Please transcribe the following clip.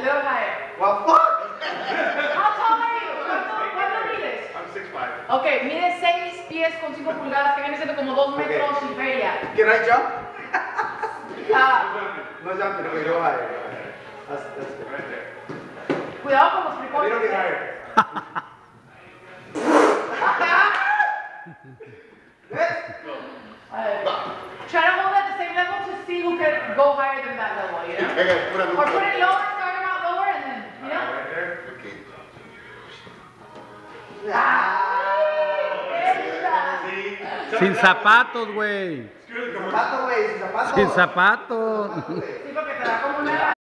little higher. Well, fuck! How tall are you? ¿Cuánto mides? I'm 6'5". Ok, mides 6 pies con 5 pulgadas, que viene siendo como 2 metros y feria. Can I jump? No, No jumping, okay, go higher. That's good. Right there. cuidado con los A frijoles. little bit higher. Try to hold at the same level to see who can go higher than that level, you know? Okay, put Or put it lower, start them out lower, and then, you know? Right there. Okay. ¡Esa! Sin zapatos, güey. Zapato, güey, sin zapato. Sin zapatos. Sí, porque te da como una...